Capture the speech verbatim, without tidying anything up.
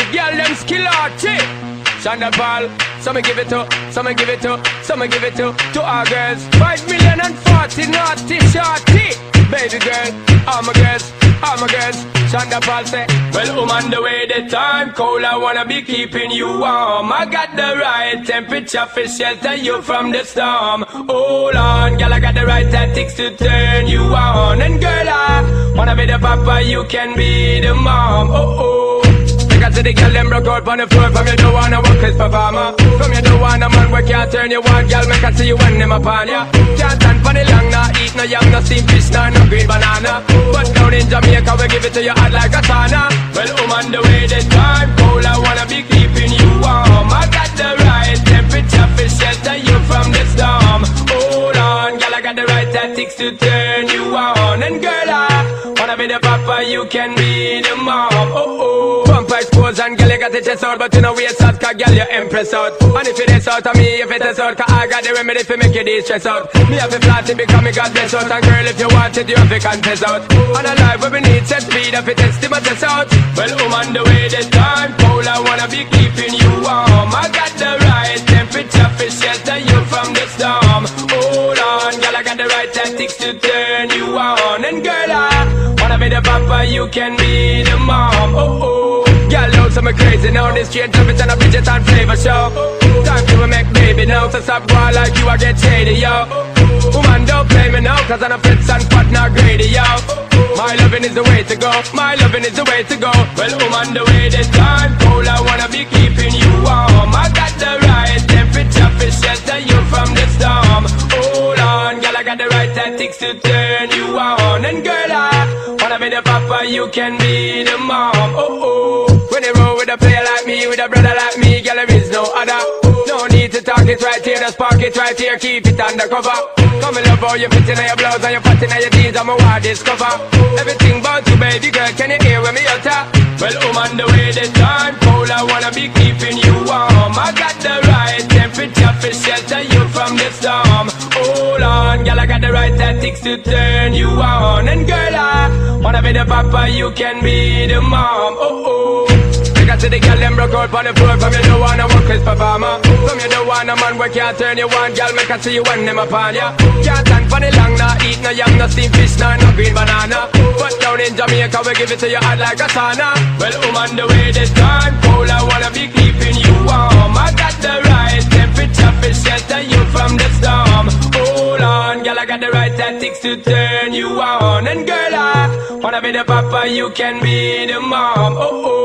girl them skill arty. Shonda Paul, some give it to, some give it to, some give it to, to our girls. Five million and forty naughty shorty. Baby girl, all my girls, all my girls. Shonda Paul say, well, I'm on the way, the time cold, I wanna be keeping you warm. I got the right temperature for shelter you from the storm. Hold on, girl, I got the right tactics to turn you on. And girl, I wanna be the papa, you can be the mom. Oh oh. Because the girl them broke out on the floor. From you don't wanna work as performer. From you don't wanna man work, can't turn you on. Girl, make I see you when them upon ya. Can't stand for the long, nah eat no yam, no steamed fish, nah no green banana. But down in Jamaica we give it to you hot like a sauna. Well, I'm on the way, the time cold, I wanna be keeping you warm. I got the right temperature for shelter you from the storm. Hold on, girl, I got the right tactics to turn you on. And girl, I wanna be the papa, you can be the mom. Oh oh. Pump expose and girl, you got the chest out, but you know waist out, cause girl, you empress out. And if it is out of me, if it is out, cause I got the remedy for make you de-stress out. Me have to flat it because me got bless out. And girl, if you want it, you have to confess out. And a life where we need set speed, if it test my test out. Well, I'm on the way, the time cold, I wanna be keeping you warm. I got the right temperature for shelter you from the storm. Hold on, girl, I got the right tactics to turn you on. And girl, I wanna be the papa, you can be the mom. Oh oh. Girl, know some crazy now. This change of it and a Bridget and flavor show. Time to make baby now. So stop boy like you, I get shady, yo. Woman, don't play me now, cause I'm a fits and fat, not greedy, yo. My loving is the way to go. My loving is the way to go. Well, I'm on the way, this time cold, I wanna be keeping you warm. I got the right temperature for shelter you from the storm. Hold on, girl, I got the right tactics to turn you on. And girl, I wanna be the papa, you can be the mom. Oh oh. When you roll with a player like me, with a brother like me, girl, there is no other. No need to talk it right here, just park it right here, keep it undercover. Come and love how you fit in your blouse and you fat in your jeans, I'm a wild discover. Everything about you, baby girl, can you hear when me utter? Well, I'm on the way, the time cold, I wanna be keeping you warm. I got the right temperature for shelter you from the storm. Hold on, girl, I got the right tactics to turn you on. And girl, I wanna be the papa, you can be the mom. Oh oh. Because the girl them broke out on the floor. From you don't wanna work as performer. From you don't wanna man work, can't turn you on. Girl, make I see you when them upon ya. Can't stand for the long, nah eat no yam, no steamed fish, nah no green banana. But down in Jamaica we give it to you hot like a sauna. Well, I'm on the way, this time cold, I wanna be keeping you warm. I got the right temperature for shelter you from the storm. Hold on, girl, I got the right tactics to turn you on. And girl, I wanna be the papa, you can be the mom. Oh oh.